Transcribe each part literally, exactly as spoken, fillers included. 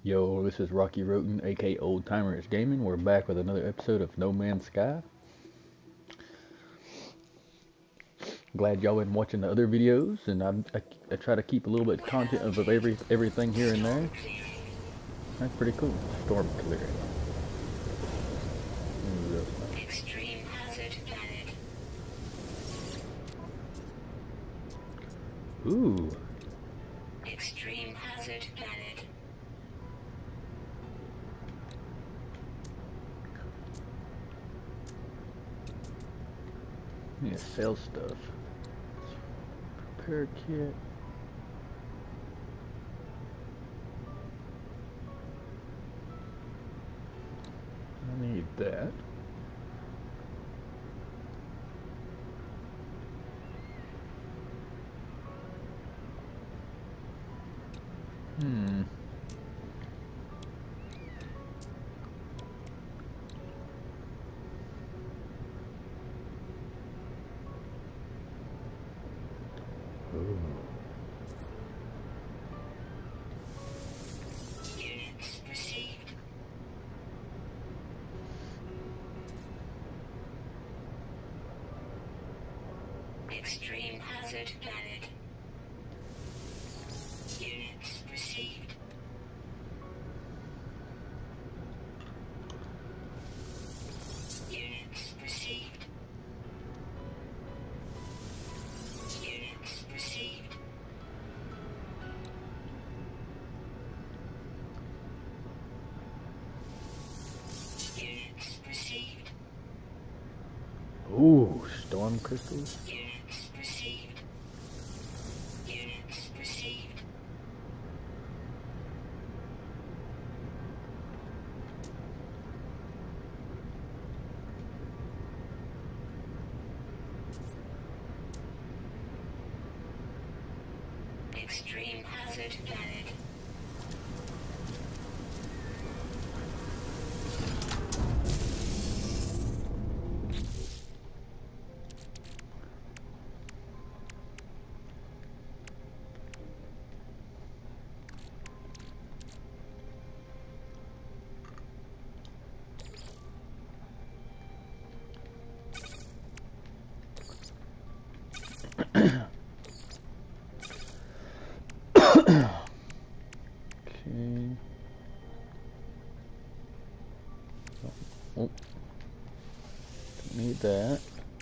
Yo, this is Rocky Roten, aka Old Timers Gaming. We're back with another episode of No Man's Sky. Glad y'all been watching the other videos, and I, I, I try to keep a little bit of content of every everything here and there. That's pretty cool. Storm clearing. Extreme hazard planet. Ooh. Extreme hazard planet. Yeah, sell stuff. Repair kit. I need that. Hmm. Ooh. Units received. Extreme hazard planet. Units received. Units received. Units received. Units received. Ooh, storm crystals. Units received. Units received. Extreme hazard planet. Okay. Oh, don't need that.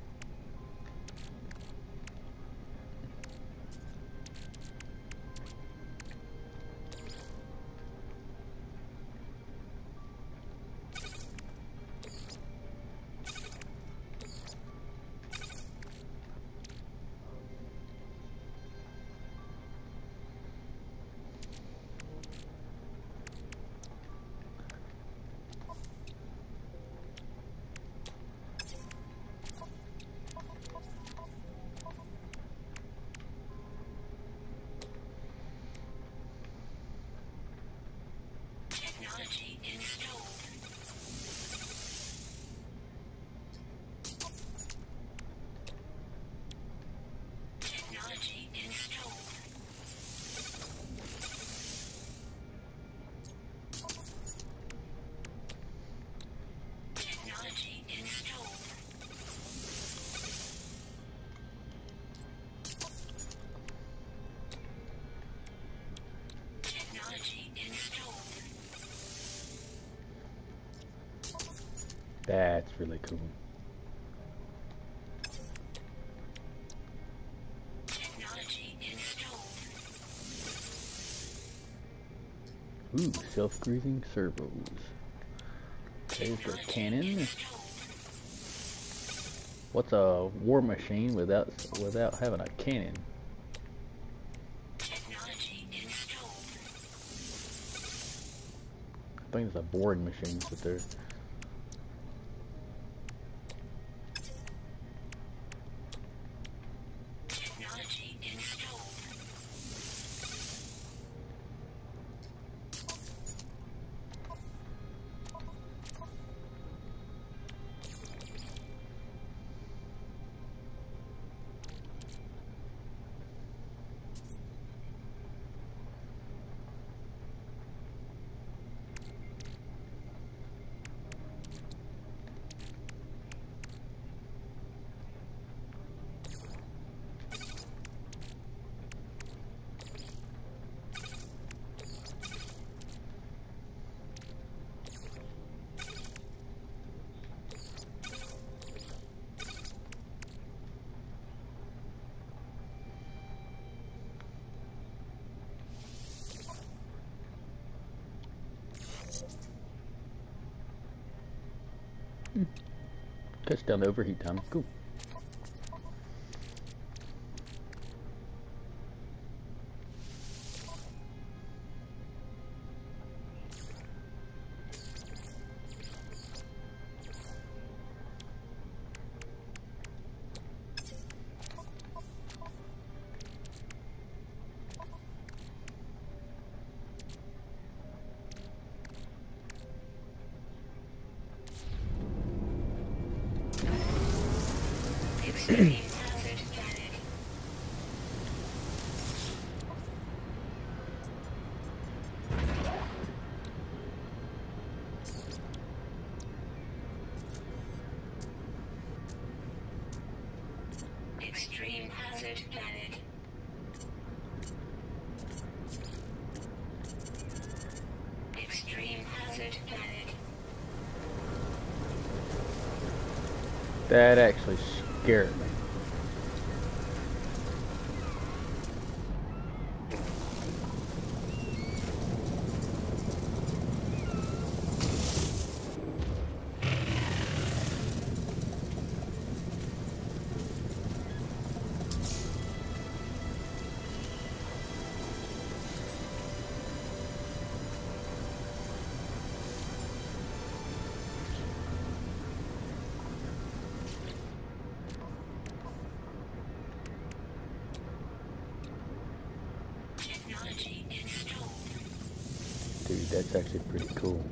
Technology installed. Technology installed. Technology installed. Technology installed. That's really cool. Technology installed. Ooh, self-greasing servos. There's the cannon. What's a war machine without without having a cannon? Technology installed. I think it's a boring machine, but there's. Technology installed. Cuts down the overheat time. Cool. Extreme hazard planet. Extreme hazard planet. Extreme hazard planet. That actually scared me. Technology installed. Dude, that's actually pretty cool.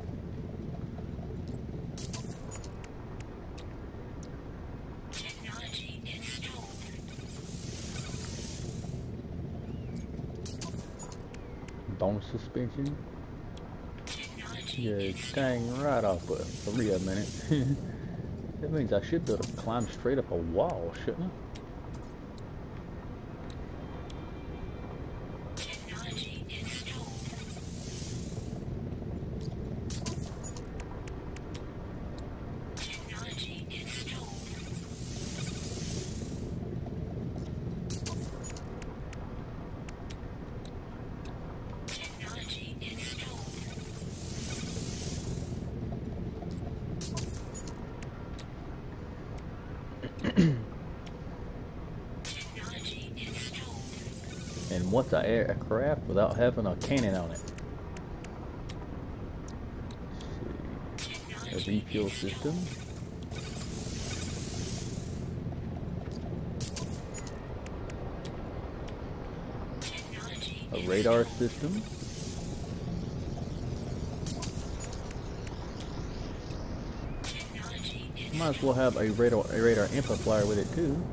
Technology installed. Bonus suspension. Technology Yeah, installed. dang right off of for a minute. That means I should be able to climb straight up a wall, shouldn't I? Technology installed. Technology installed. Technology installed. Technology installed. And what's an aircraft without having a cannon on it? Let's see. A Technology refuel system. Technology A radar system. Technology Might as well have a radar, a radar amplifier with it too.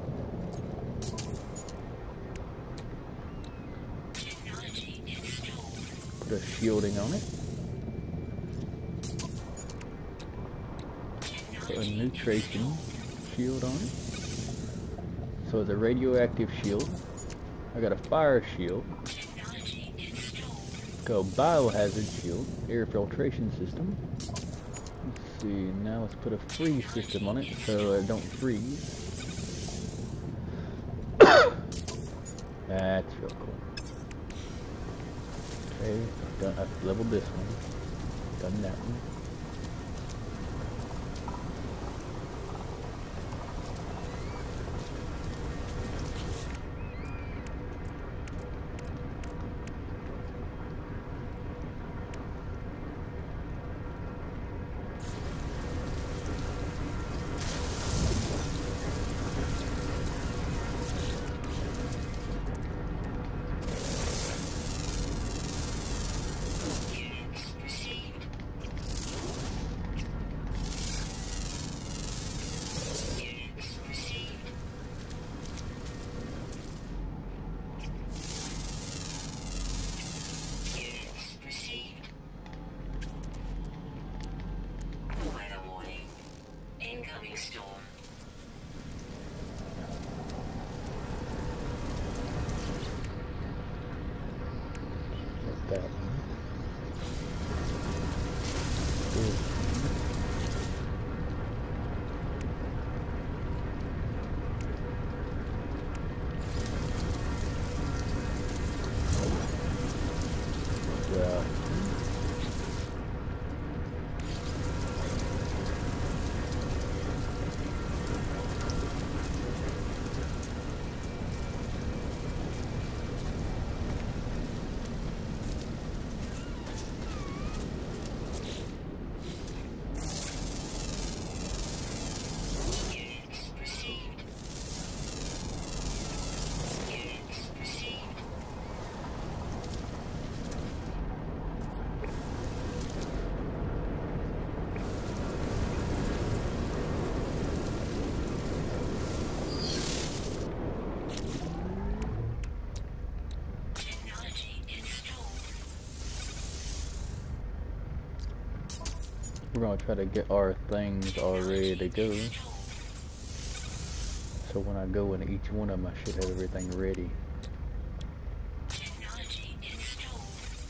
Technology installed. Put a shielding on it. Put a neutration shield on it. So it's a radioactive shield. I got a fire shield. Technology installed. Go biohazard shield. Air filtration system. Let's see. Now let's put a freeze system on it so it don't freeze. That's real cool. Okay, done. I've leveled this one. Done that one. Units received. Units received. Units received. Weather warning. Incoming storm. Like that one. This one. Yeah. we're gonna try to get our things all ready to go. So when I go into each one of them, I should have everything ready. Technology installed.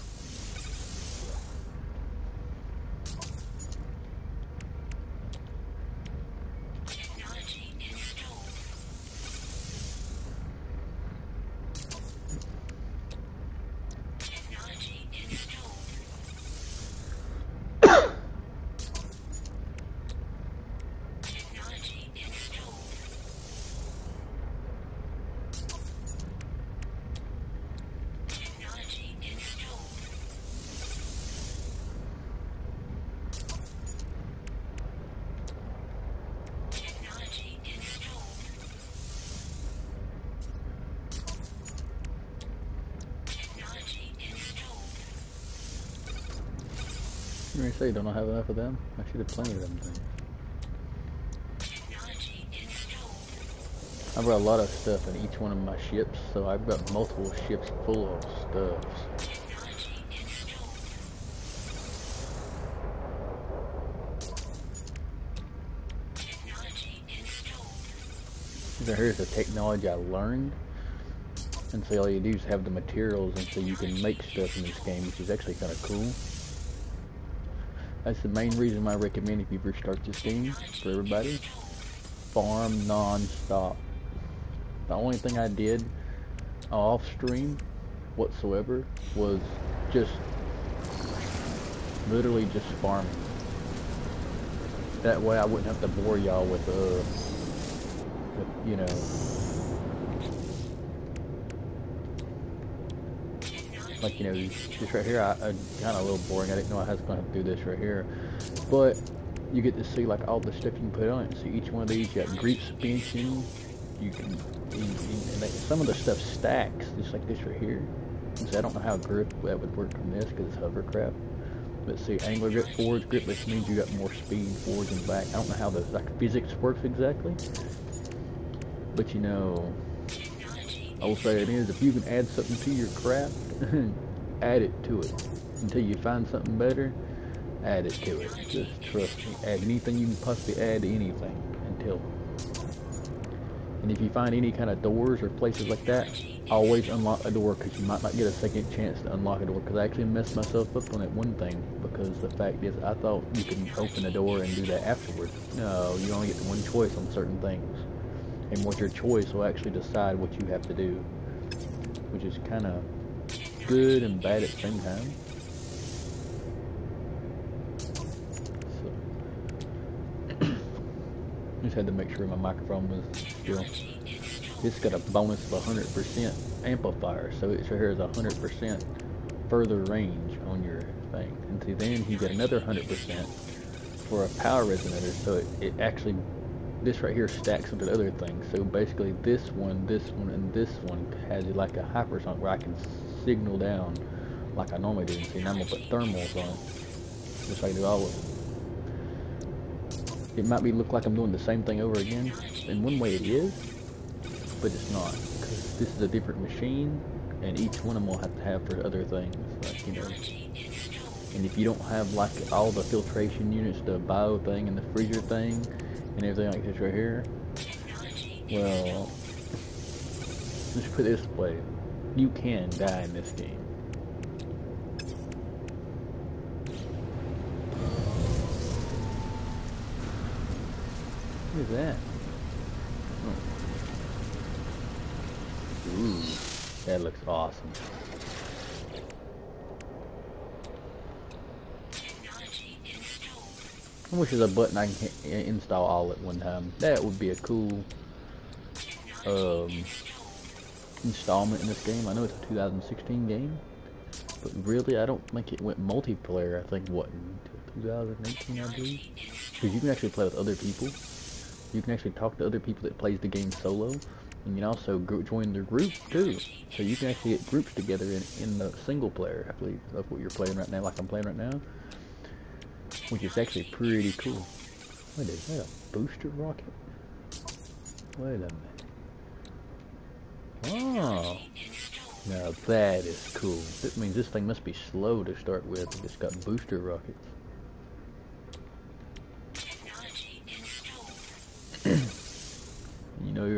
Technology installed. Technology installed. Technology installed. Technology installed. Technology installed. Technology installed. You already say you don't have enough of them? I should have plenty of them things. Technology installed. I brought a lot of stuff in each one of my ships, so I've got multiple ships full of stuff. Technology installed. Technology installed. So here's the technology I learned. And so all you do is have the materials, and so you can make stuff in this game, which is actually kind of cool. That's the main reason I recommend if you first start this game for everybody. Farm non-stop. The only thing I did off stream whatsoever was just literally just farming. That way I wouldn't have to bore y'all with uh with, you know, like, you know, this right here, I, I kind of a little boring. I didn't know I was going to have to do this right here, but you get to see like all the stuff you can put on it. So each one of these, you got grip suspension. You can, you, you, and they, some of the stuff stacks, just like this right here. So I don't know how grip that would work from this because it's hovercraft. But see, angler grip, forwards grip, which means you got more speed forwards and back. I don't know how the like physics works exactly, but you know, I will say it is, if you can add something to your craft, add it to it. Until you find something better, add it to it. Just trust me. Add anything you can possibly add to anything until. And if you find any kind of doors or places like that, always unlock a door, because you might not get a second chance to unlock a door. Because I actually messed myself up on that one thing, because the fact is I thought you can open a door and do that afterwards. No, you only get one choice on certain things. And what your choice will actually decide what you have to do, which is kind of good and bad at the same time. So, just had to make sure my microphone was still. This got a bonus of one hundred percent amplifier, so it here is one hundred percent further range on your thing. And see, then you get another one hundred percent for a power resonator, so it, it actually. This right here stacks into the other things. So basically this one, this one, and this one has like a hypersonic where I can signal down like I normally do. See, now I'm gonna put thermals on it, just like I do all of it. It might be look like I'm doing the same thing over again. In one way it is, but it's not. Because this is a different machine, and each one of them will have to have for other things. Like, you know. And if you don't have like all the filtration units, the bio thing and the freezer thing, and everything like this right here, well, let's put it this way, you can die in this game. What is that? Oh. Ooh, that looks awesome. I wish there's a button I can install all at one time. That would be a cool um, installment in this game. I know it's a two thousand sixteen game, but really I don't think it went multiplayer. I think what, in two thousand eighteen I believe? Because you can actually play with other people. You can actually talk to other people that plays the game solo, and you can also go join their group too. So you can actually get groups together in, in the single player, I believe, of what you're playing right now, like I'm playing right now. Which is actually pretty cool. Wait, is that a booster rocket? Wait a minute. Oh, now that is cool. That means this thing must be slow to start with. It's got booster rockets.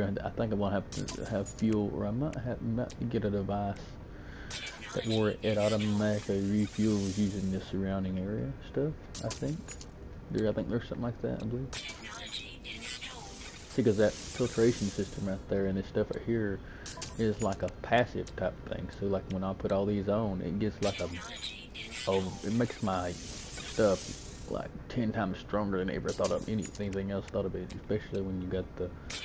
through. I think I'm gonna have to have fuel, or I might have might get a device that where it automatically refuels using the surrounding area stuff. I think there. I think there's something like that. I believe. Because that filtration system right there and this stuff right here is like a passive type thing. So like when I put all these on, it gets like a oh, it makes my stuff like ten times stronger than I ever thought of any anything else thought of it. Especially when you got the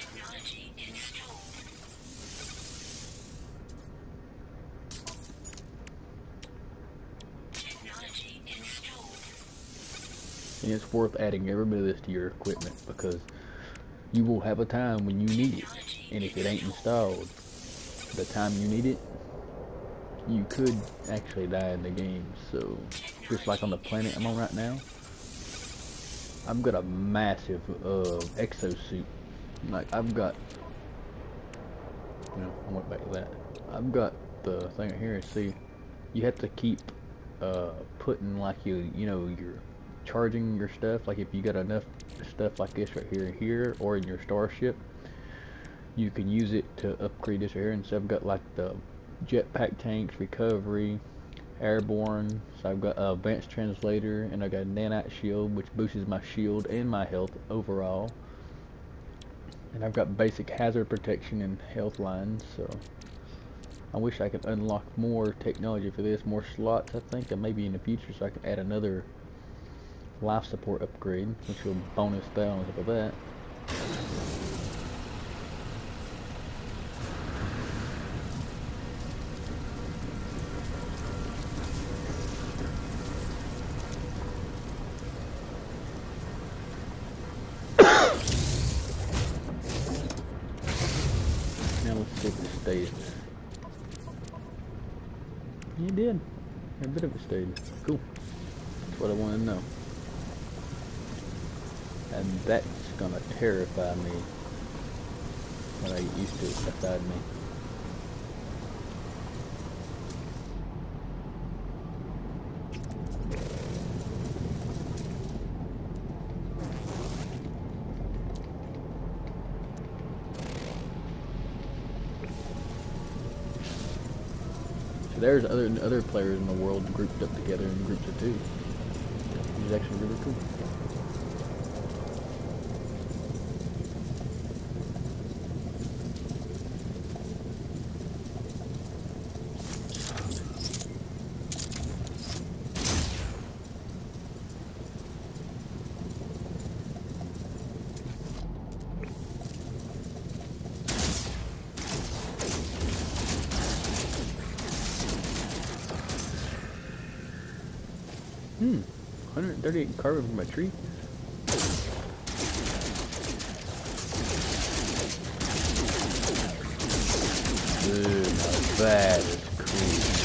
and it's worth adding every bit of this to your equipment because you will have a time when you need it, and if it ain't installed the time you need it, you could actually die in the game. So just like on the planet I'm on right now, I've got a massive uh, exosuit. Like I've got, you know, I went back to that. I've got the thing right here. See, you have to keep uh, putting like you, you know, your charging your stuff. Like if you got enough stuff like this right here and here, or in your starship, you can use it to upgrade this right here. And so I've got like the jetpack tanks, recovery, airborne. So I've got a advanced translator, and I got a nanite shield, which boosts my shield and my health overall. And I've got basic hazard protection and health lines. So I wish I could unlock more technology for this, more slots. I think that maybe in the future, so I can add another life support upgrade, which will bonus that on top of that. Now let's see if it stays. You did. A bit of it stayed. Cool. That's what I want to know. And that's gonna terrify me when I get used to it beside me. So there's other other players in the world grouped up together in groups of two, which is actually really cool. Hmm, one hundred thirty-eight carbon from a tree. Dude, now that is cool.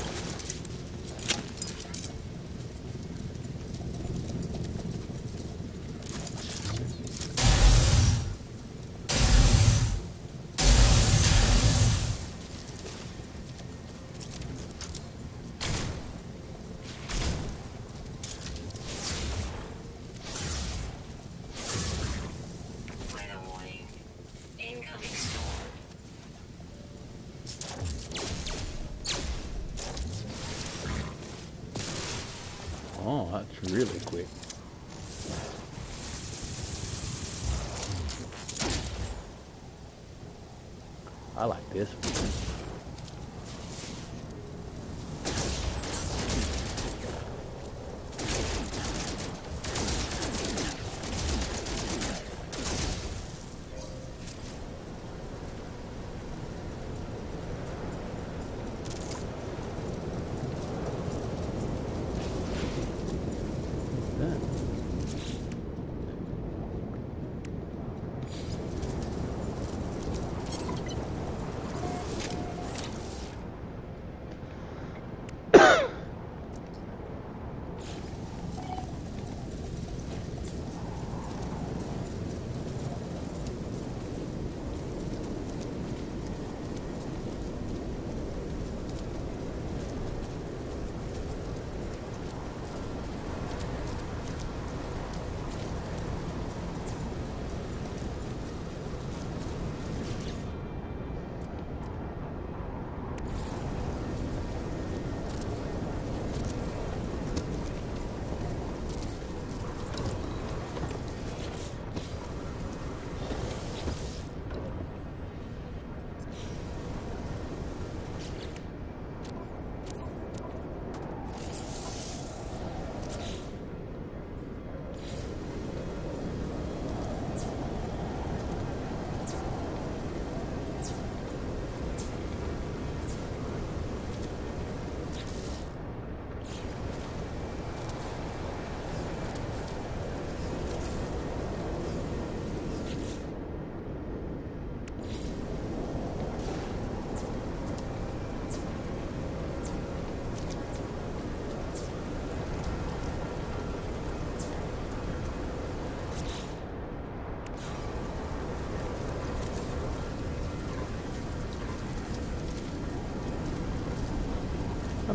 Oh, that's really quick. I like this one.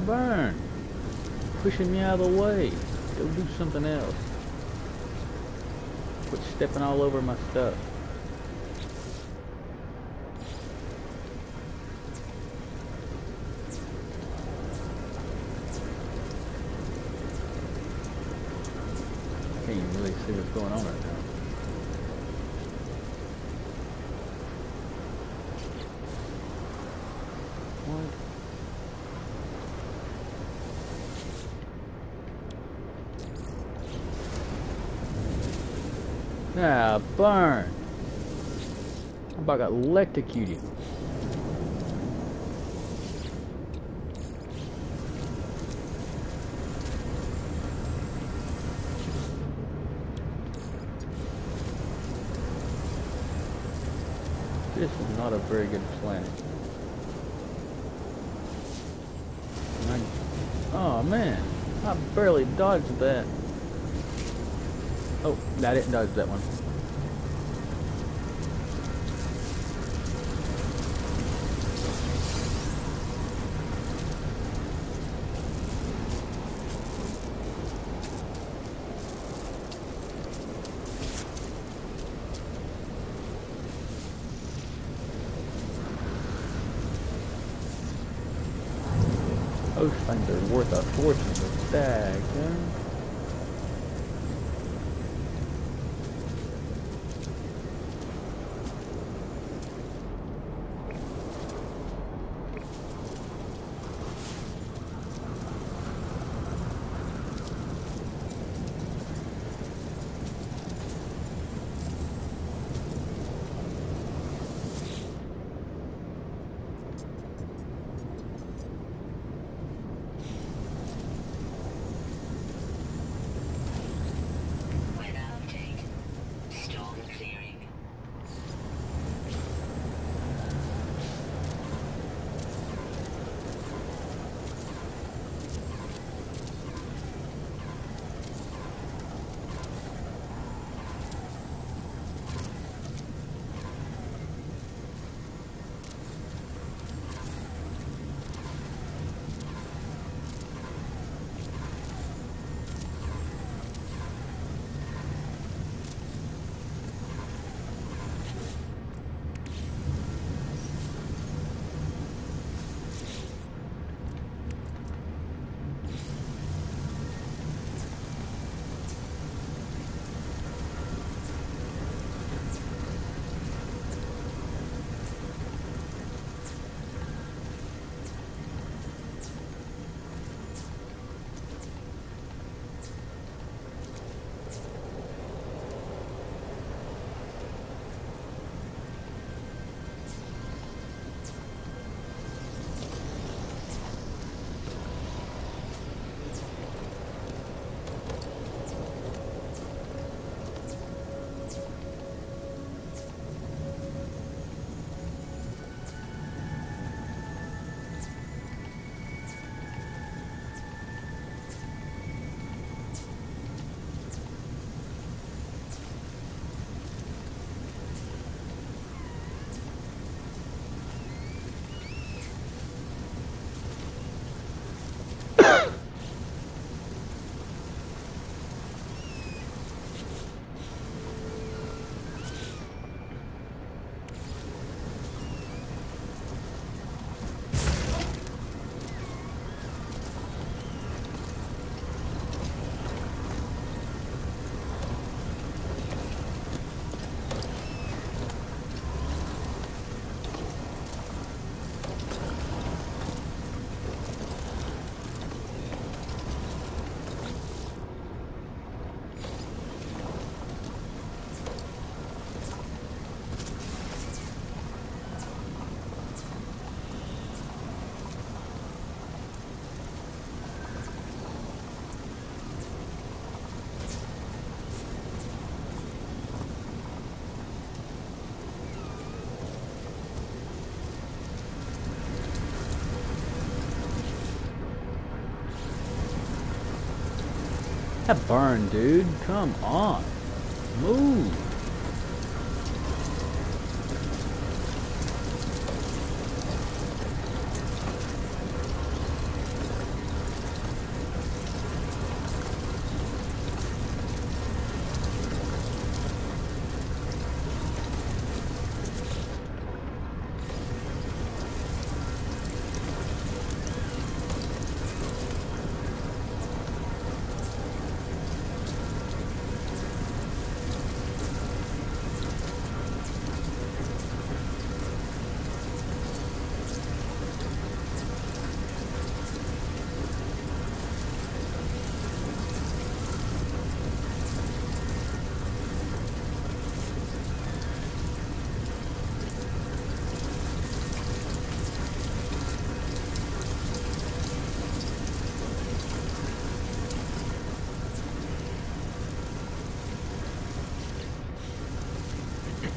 burn. Pushing me out of the way. Go do something else. Quit stepping all over my stuff. Can't even really see what's going on right now. What? Ah, burn! I about got electrocuted. This is not a very good plan. I, oh man, I barely dodged that. Oh, I didn't dodge that one. Those things are worth a fortune to stag, huh? That burn, dude. Come on. Move.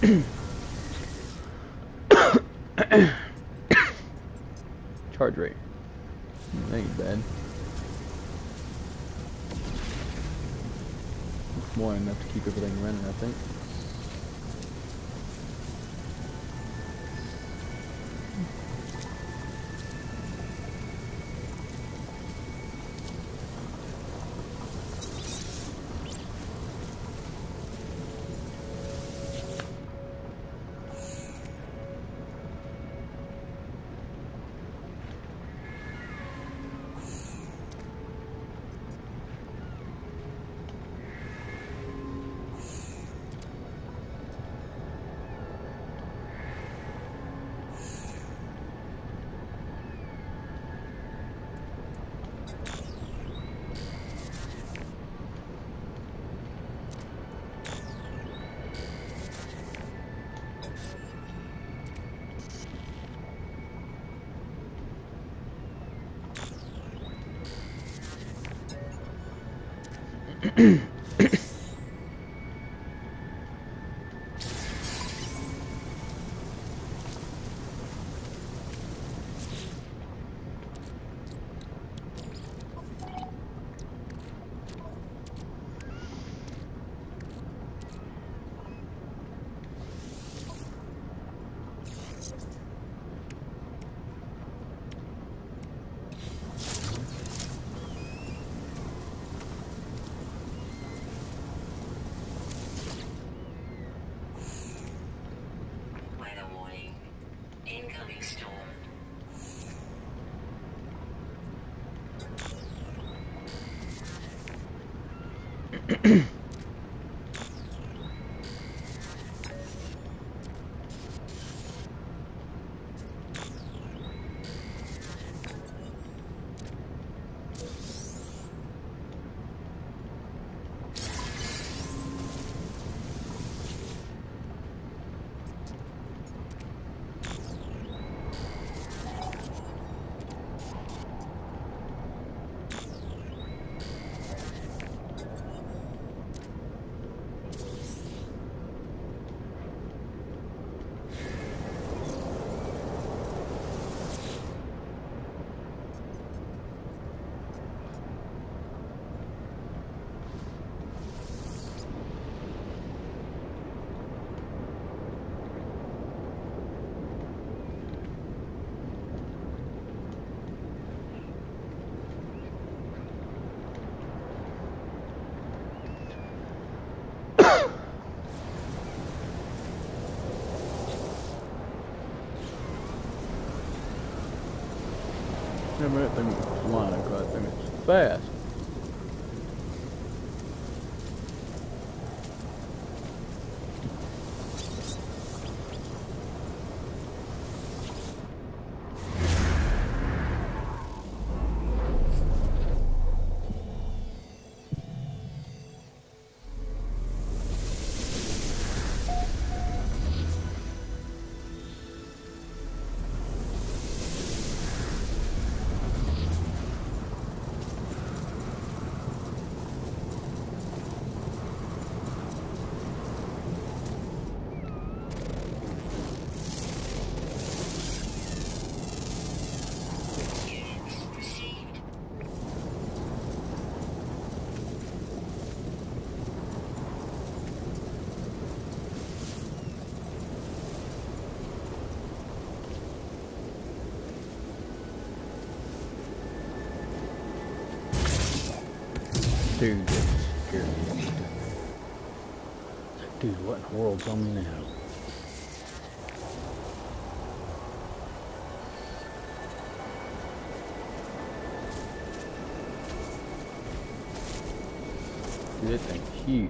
Charge rate. That ain't bad. It's more than enough to keep everything running, I think. Weather warning. Incoming storm. Remember that thing was flying, because that thing is fast. Dude, that scared me. Dude, what in the world's on me now? Dude, that thing's huge.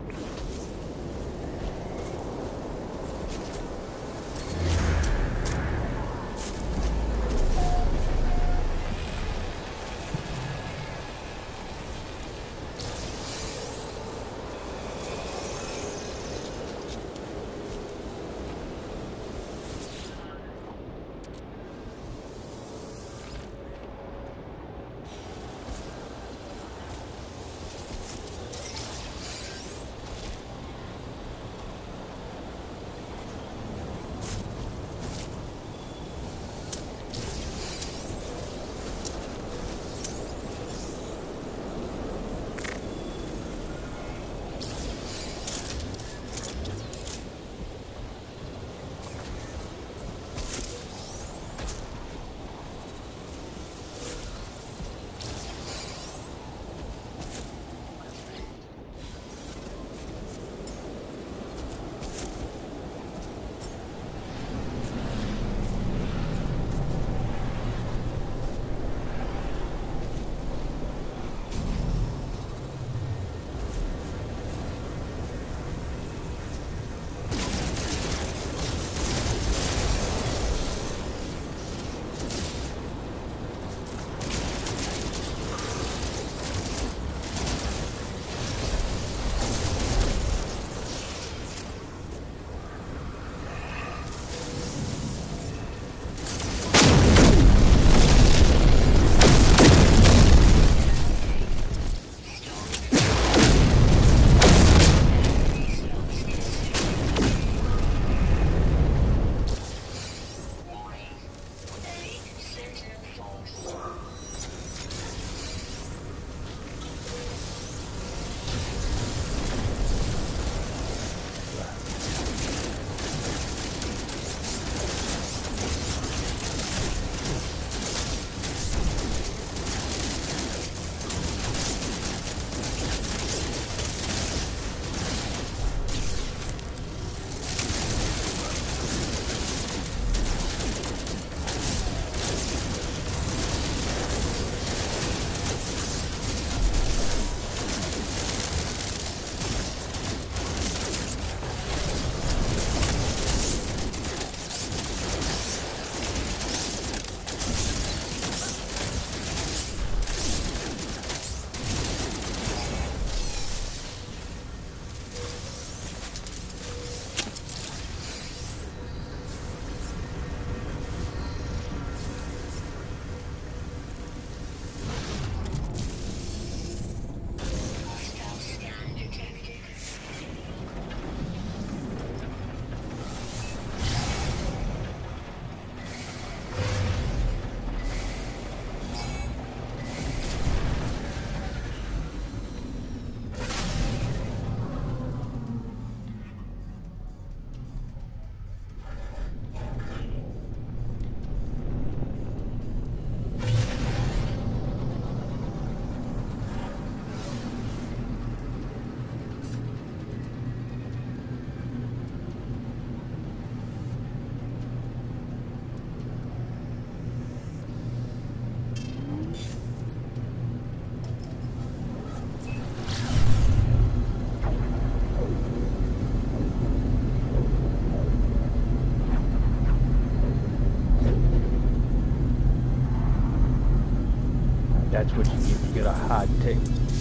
That's what you get. You get a high tech.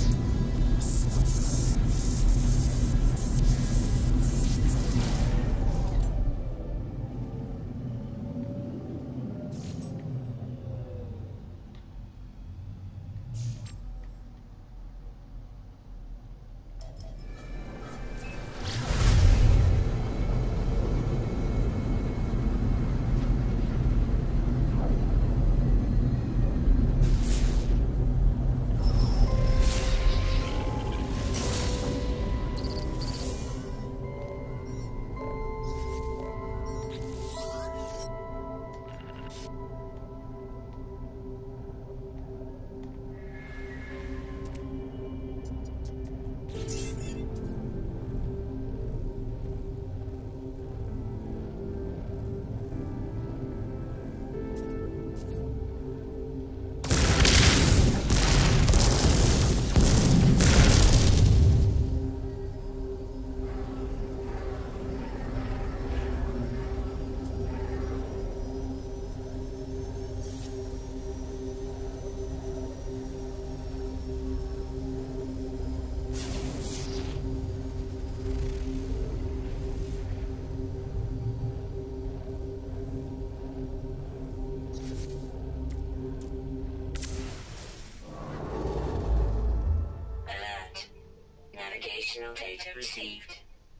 Navigational data received.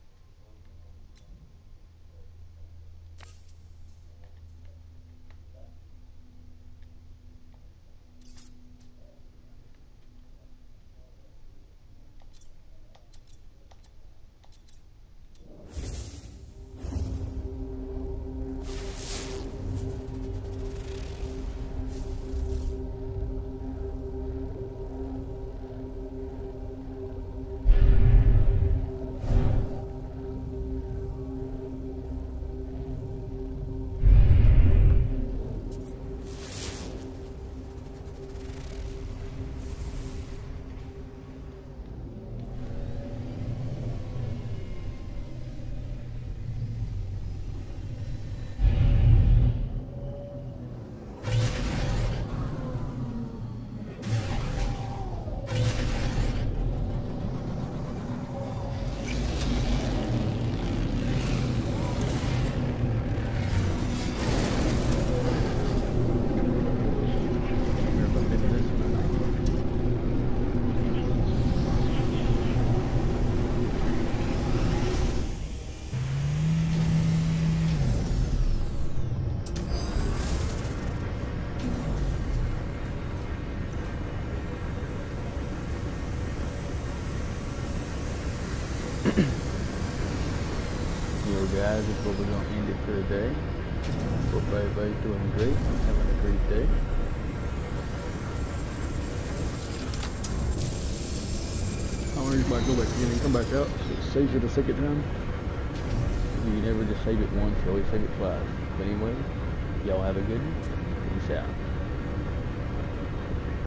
Yo guys, that's what we're going to end it for today. Hope everybody's doing great and having a great day. I wonder if you might go back again and come back out. So it saves you the second time. You never just save it once, you always save it twice. But anyway, y'all have a good one. Peace out.